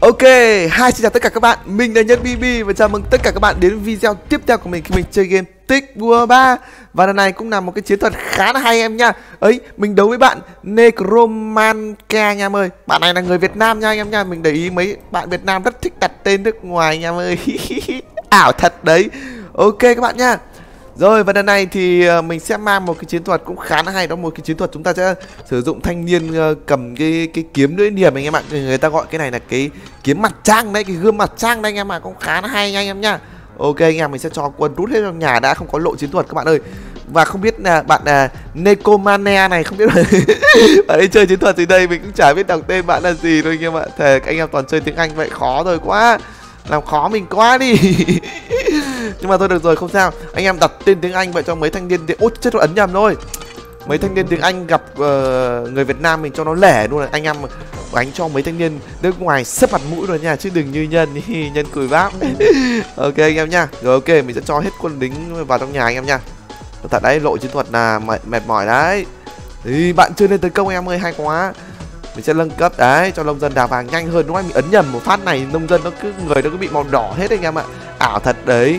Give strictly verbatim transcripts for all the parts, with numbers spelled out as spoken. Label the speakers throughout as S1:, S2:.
S1: Ok, hi xin chào tất cả các bạn, mình là Nhân bê bê và chào mừng tất cả các bạn đến video tiếp theo của mình khi mình chơi game Tích Đua ba. Và lần này cũng là một cái chiến thuật khá là hay em nha. Ấy, mình đấu với bạn Necromancer nha em ơi. Bạn này là người Việt Nam nha anh em nha. Mình để ý mấy bạn Việt Nam rất thích đặt tên nước ngoài nha em ơi. Ảo thật đấy. Ok các bạn nha. Rồi và lần này thì mình sẽ mang một cái chiến thuật cũng khá là hay, đó một cái chiến thuật chúng ta sẽ sử dụng thanh niên cầm cái cái kiếm lưỡi liềm anh em ạ. Người ta gọi cái này là cái kiếm mặt trăng đấy, cái gươm mặt trăng đây anh em ạ, cũng khá là hay nha anh em nhá. Ok anh em, mình sẽ cho quân rút hết trong nhà đã, không có lộ chiến thuật các bạn ơi. Và không biết là bạn là Necromancer này không biết là bạn ấy chơi chiến thuật gì đây, mình cũng chả biết đọc tên bạn là gì thôi anh em ạ. Thề anh em toàn chơi tiếng Anh vậy khó rồi quá, làm khó mình quá đi. Nhưng mà thôi được rồi, không sao. Anh em đặt tên tiếng Anh vậy cho mấy thanh niên thì út chết, ấn nhầm thôi. Mấy thanh niên tiếng Anh gặp uh, người Việt Nam mình cho nó lẻ luôn. Anh em đánh cho mấy thanh niên nước ngoài sấp mặt mũi rồi nha, chứ đừng như Nhân. Nhân cùi bác. Ok anh em nha. Rồi ok, mình sẽ cho hết quân lính vào trong nhà anh em nha. Thật đấy, lộ chiến thuật là mệt, mệt mỏi đấy. Thì bạn chưa nên tấn công em ơi, hay quá. Mình sẽ nâng cấp đấy cho nông dân đào vàng nhanh hơn, đúng không? Mình ấn nhầm một phát này nông dân nó cứ người nó cứ bị màu đỏ hết anh em ạ. Ảo thật đấy.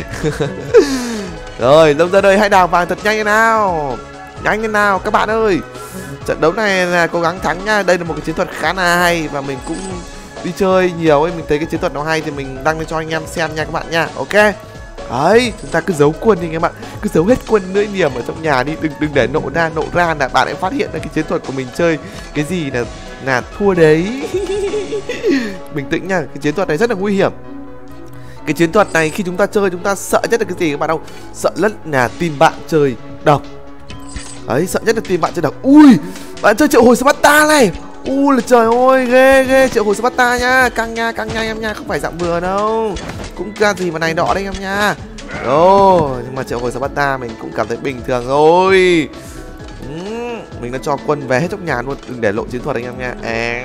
S1: Rồi nông dân ơi, hãy đào vàng thật nhanh lên nào, nhanh lên nào các bạn ơi. Trận đấu này là cố gắng thắng nha. Đây là một cái chiến thuật khá là hay và mình cũng đi chơi nhiều ấy, mình thấy cái chiến thuật nó hay thì mình đăng lên cho anh em xem nha các bạn nha. Ok đấy, chúng ta cứ giấu quân đi anh em ạ, cứ giấu hết quân lưỡi liềm ở trong nhà đi, đừng đừng để nộ ra nộ ra là bạn ấy phát hiện ra cái chiến thuật của mình chơi cái gì là là thua đấy. Bình tĩnh nha, cái chiến thuật này rất là nguy hiểm. Cái chiến thuật này khi chúng ta chơi chúng ta sợ nhất là cái gì các bạn không? Sợ nhất là team bạn chơi độc. Đấy, sợ nhất là team bạn chơi độc. Ui, bạn chơi triệu hồi Sparta này. Ui là trời ơi, ghê ghê, triệu hồi Sparta nha, căng nha, căng nha em nha, không phải dạng vừa đâu. Cũng ra gì mà này đỏ đấy em nha. Ồ, nhưng mà triệu hồi Sparta mình cũng cảm thấy bình thường thôi. Ừ, mình đã cho quân về hết trong nhà luôn, đừng để lộ chiến thuật anh em nha. À,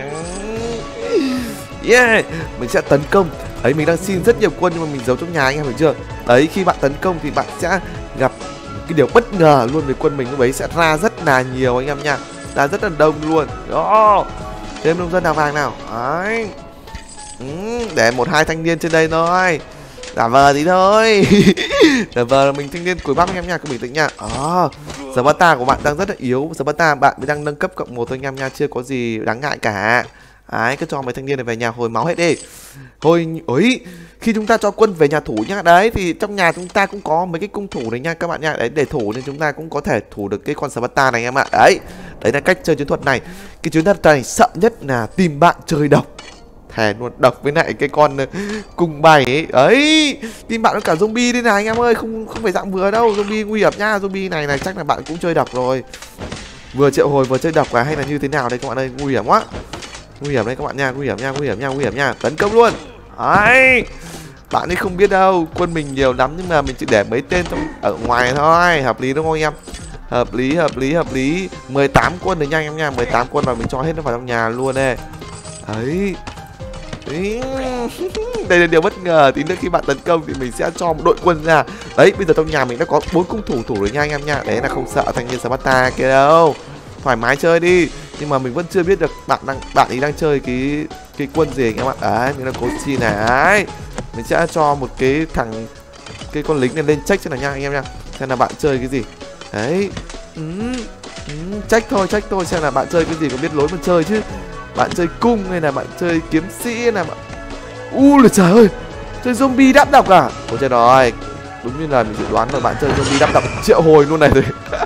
S1: yeah, mình sẽ tấn công. Đấy, mình đang xin rất nhiều quân nhưng mà mình giấu trong nhà anh em hiểu chưa? Đấy, khi bạn tấn công thì bạn sẽ gặp cái điều bất ngờ luôn, với quân mình lúc ấy sẽ ra rất là nhiều anh em nha, ra rất là đông luôn. Đó, thêm nông dân đào vàng nào. Đấy, ừ, để một hai thanh niên trên đây thôi, giả vờ tí thôi. Giả vờ là mình thanh niên cuối bắp anh em nha, cứ bình tĩnh nha. À, Sparta của bạn đang rất là yếu, Sparta bạn mới đang nâng cấp cộng một thôi anh em nha, chưa có gì đáng ngại cả. Đấy, cứ cho mấy thanh niên này về nhà hồi máu hết đi. Thôi, ối, khi chúng ta cho quân về nhà thủ nhá, đấy thì trong nhà chúng ta cũng có mấy cái cung thủ này nha các bạn nha. Đấy, để thủ nên chúng ta cũng có thể thủ được cái con Sparta này em ạ. Đấy, đấy là cách chơi chiến thuật này. Cái chiến thuật này sợ nhất là team bạn chơi độc. Thề luôn, độc với lại cái con cùng bài ấy. Ấy, team bạn có cả zombie đây này anh em ơi, không không phải dạng vừa đâu, zombie nguy hiểm nha. Zombie này này chắc là bạn cũng chơi độc rồi. Vừa triệu hồi vừa chơi độc à, hay là như thế nào đây các bạn ơi, nguy hiểm quá. Nguy hiểm đấy các bạn nha, nguy hiểm nha, nguy hiểm nha, nguy hiểm nha. Tấn công luôn. Đấy, bạn ấy không biết đâu, quân mình nhiều lắm nhưng mà mình chỉ để mấy tên trong ở ngoài thôi. Hợp lý đúng không anh em? Hợp lý, hợp lý, hợp lý. Mười tám quân đấy nha anh em nha, mười tám quân và mình cho hết nó vào trong nhà luôn đây. Đấy. Đấy. Đây là điều bất ngờ, tí nữa khi bạn tấn công thì mình sẽ cho một đội quân ra. Đấy, bây giờ trong nhà mình đã có bốn cung thủ thủ rồi nha anh em nha. Đấy là không sợ thanh niên Sparta kia đâu, thoải mái chơi đi. Nhưng mà mình vẫn chưa biết được bạn đang bạn ấy đang chơi cái cái quân gì anh em ạ. Đấy, mình là cố chi này. Mình sẽ cho một cái thằng cái con lính này lên check xem nào nha anh em nha, xem là bạn chơi cái gì. Đấy, ừ, ừ, check thôi, check thôi, xem là bạn chơi cái gì, có biết lối mà chơi chứ. Bạn chơi cung hay là bạn chơi kiếm sĩ hay là bạn... U là trời ơi, chơi zombie đắp độc à? Ôi trời rồi, đúng như là mình dự đoán là bạn chơi zombie đắp độc triệu hồi luôn này rồi.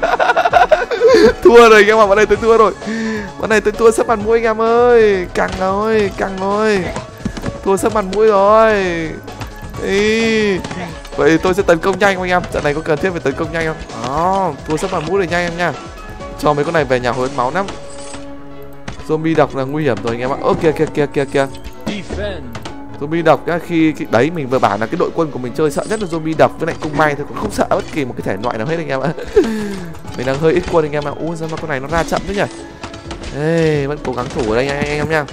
S1: Thua rồi anh em ạ, bọn này tôi thua rồi. Bọn này tôi thua sấp mặt mũi anh em ơi. Căng rồi, căng rồi. Thua sấp mặt mũi rồi. Ý. Vậy tôi sẽ tấn công nhanh không anh em? Trận này có cần thiết phải tấn công nhanh không? Đó, thua sấp mặt mũi rồi nhanh em nha. Cho mấy con này về nhà hồi máu lắm. Zombie độc là nguy hiểm rồi anh em ạ. Ơ kìa kìa kìa kìa kìa. Zombie độc á, khi, khi đấy mình vừa bảo là cái đội quân của mình chơi sợ nhất là zombie độc với lại cung bay thôi, cũng không sợ bất kỳ một cái thể loại nào hết anh em ạ. Mình đang hơi ít quân anh em ạ. Ui sao mà con này nó ra chậm thế nhỉ. Ê, vẫn cố gắng thủ ở đây anh, anh em nha.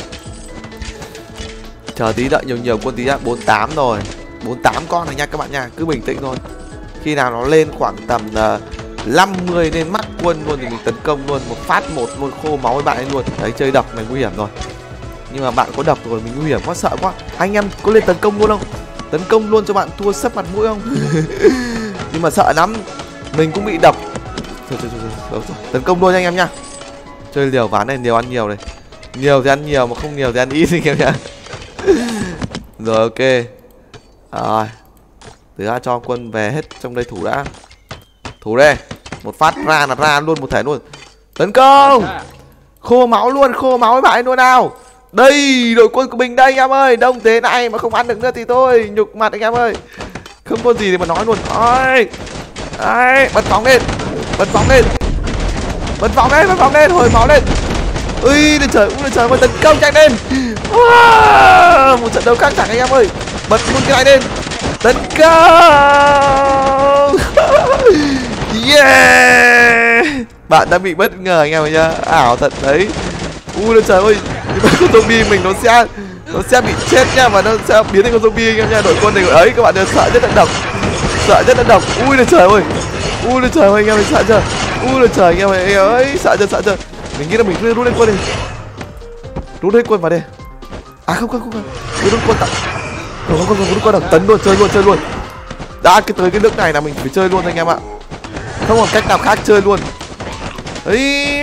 S1: Chờ tí, đợi nhiều nhiều quân tí đã. Bốn tám rồi, bốn tám con này nha các bạn nha, cứ bình tĩnh thôi. Khi nào nó lên khoảng tầm uh, năm mươi lên mắc quân luôn thì mình tấn công luôn, một phát một luôn, khô máu với bạn ấy luôn. Đấy, chơi độc này nguy hiểm rồi. Nhưng mà bạn có độc rồi, mình nguy hiểm quá, sợ quá. Anh em có lên tấn công luôn không? Tấn công luôn cho bạn thua sấp mặt mũi không? Nhưng mà sợ lắm, mình cũng bị độc. Thôi, thôi, thôi, thôi, thôi. Tấn công luôn anh em nhá. Chơi liều ván này, liều ăn nhiều này. Nhiều thì ăn nhiều, mà không nhiều thì ăn ít anh em nhá. Rồi ok. Rồi, từ ra cho quân về hết trong đây, thủ đã. Thủ đây. Một phát ra là ra luôn một thể luôn. Tấn công. Khô máu luôn, khô máu với bạn luôn nào. Đây, đội quân của mình đây anh em ơi. Đông thế này mà không ăn được nữa thì thôi, nhục mặt anh em ơi. Không có gì để mà nói luôn. Ôi. Đấy, bật phóng lên. Bật phóng lên. Bật phóng lên, bật phóng lên, hồi máu lên. Ui, lên trời, ui trời ơi, tấn công chạy lên. Wow, một trận đấu căng thẳng anh em ơi. Bật luôn cái này lên. Tấn công. Yeah. Bạn đã bị bất ngờ anh em ơi nhá. Ảo thật đấy. Ui lên trời ơi, con zombie mình nó sẽ nó sẽ bị chết nha, và nó sẽ biến thành con zombie anh em nha. Đội quân này ấy các bạn đều sợ nhất là độc. Sợ nhất là độc. Ui lên trời ơi. Ui lên trời ơi anh em ơi, sợ chưa? Ui lên trời anh em ơi, ấy sợ chưa, sợ chưa? Mình nghĩ là mình cứ rút lên quân đi. Rút hết quân vào đây. À không không không không. Cứ rút quân tặng. Không không không, rút quân tấn luôn, chơi luôn, chơi luôn. Đã cái tới cái nước này là mình phải chơi luôn anh em ạ. Không còn cách nào khác, chơi luôn. Ấy.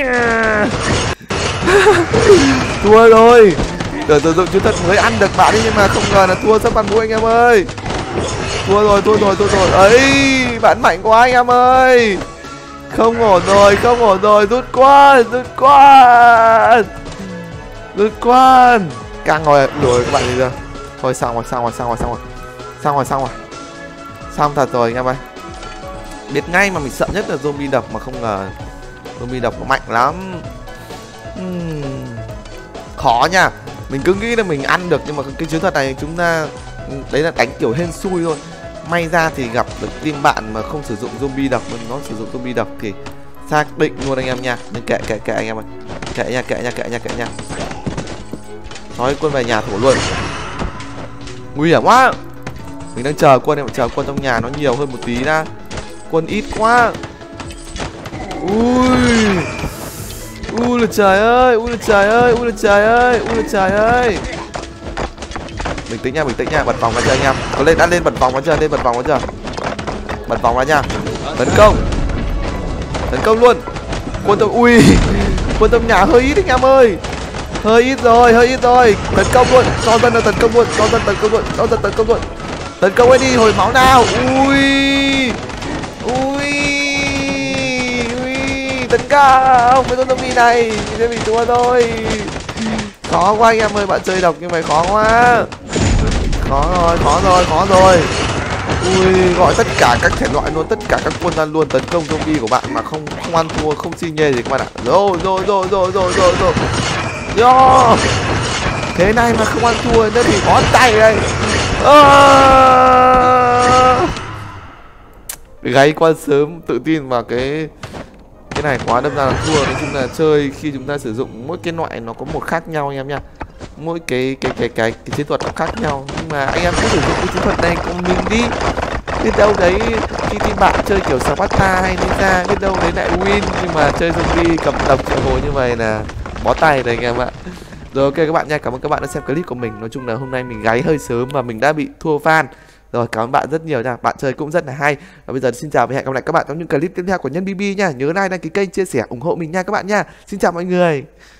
S1: Thua rồi. Tưởng sử dụng chiến thuật mới ăn được bạn ấy, nhưng mà không ngờ là thua sắp mặt mũi anh em ơi. Thua rồi, thua rồi, thua rồi. Ấy, bạn mạnh quá anh em ơi. Không ổn rồi, không ổn rồi, rút quân, rút quân. Rút quân. Càng ngồi đuổi các bạn đi ra. Thôi xong rồi, xong rồi, xong rồi, xong rồi. Xong rồi, xong rồi. Xong thật rồi anh em ơi. Biết ngay mà mình sợ nhất là zombie độc, mà không ngờ zombie độc nó mạnh lắm. uhm. Khó nha. Mình cứ nghĩ là mình ăn được, nhưng mà cái chiến thuật này chúng ta đấy là đánh kiểu hên xui thôi. May ra thì gặp được team bạn mà không sử dụng zombie độc, mà nó sử dụng zombie độc thì xác định luôn anh em nha. Nhưng kệ kệ kệ anh em ơi. Kệ nha, kệ nha, kệ nha, kệ nha. Nói quân về nhà thủ luôn. Nguy hiểm quá. Mình đang chờ quân em, chờ quân trong nhà nó nhiều hơn một tí đã. Quân ít quá. Ui. Ui là trời ơi, ui là trời ơi, ui là trời ơi, ui là trời ơi. Bình tĩnh nha, bình tĩnh nha, bật vòng ra chưa anh em? Có lên, đã lên bật vòng ra chưa? Lên bật vòng ra chưa? Bật vòng ra nha. Tấn công. Tấn công luôn. Quân trong ui. Quân trong nhà hơi ít anh em ơi. Hơi ít rồi, hơi ít rồi. Tấn công luôn, cho dân là tấn công luôn, cho dân tấn công luôn, cho dân tấn công luôn. Tấn công ấy đi, hồi máu nào. Ui. Ui. Ui. Tấn công với con zombie này, mình sẽ bị thua thôi. Khó quá anh em ơi, bạn chơi độc như vậy khó quá. Khó rồi, khó rồi, khó rồi. Ui, gọi tất cả các thể loại luôn, tất cả các quân ra luôn, tấn công zombie của bạn mà không không ăn thua, không xi nhê gì các bạn ạ. Rồi, rồi, rồi, rồi, rồi, rồi, rồi. Yo. Thế này mà không ăn thua nữa thì bó tay đây. À. Gáy quá sớm, tự tin vào cái cái này quá, đâm ra là thua. Nói chung là chơi khi chúng ta sử dụng mỗi cái loại nó có một khác nhau anh em nha. Mỗi cái cái cái cái cái chiến thuật nó khác nhau, nhưng mà anh em cứ sử dụng cái chiến thuật này của mình đi. Biết đâu đấy khi team bạn chơi kiểu Sparta hay Ninja, biết đâu đấy lại win, nhưng mà chơi zombie cầm độc triệu hồi như vậy là bó tay đấy anh em ạ. Rồi ok các bạn nha, cảm ơn các bạn đã xem clip của mình. Nói chung là hôm nay mình gáy hơi sớm và mình đã bị thua fan. Rồi cảm ơn bạn rất nhiều nha, bạn chơi cũng rất là hay. Và bây giờ xin chào và hẹn gặp lại các bạn trong những clip tiếp theo của Nhân bê bê nha. Nhớ like, đăng ký kênh, chia sẻ, ủng hộ mình nha các bạn nha. Xin chào mọi người.